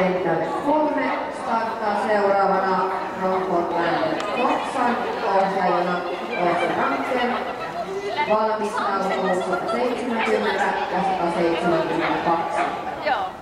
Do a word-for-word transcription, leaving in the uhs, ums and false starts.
kenttälle kolme starttaa seuraavana Romford Topsan ohjaajana Åsa Rantzen. Valmistautuu sata seitsemänkymmentä ja sata seitsemänkymmentäkaksi. Joo.